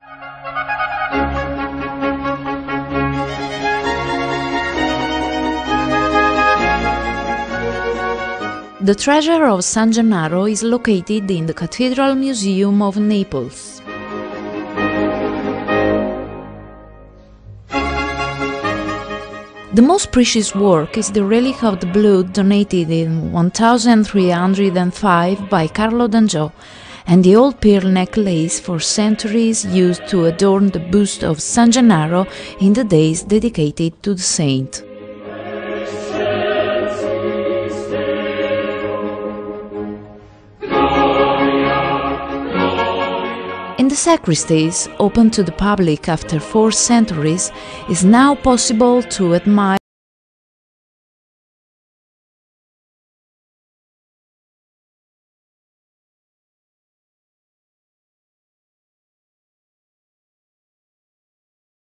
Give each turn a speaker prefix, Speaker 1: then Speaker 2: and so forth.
Speaker 1: The treasure of San Gennaro is located in the Cathedral Museum of Naples. The most precious work is the relic of the blood donated in 1305 by Carlo d'Anjou, and the old pearl necklace for centuries used to adorn the bust of San Gennaro in the days dedicated to the saint. In the sacristies, open to the public after 4 centuries, is now possible to admire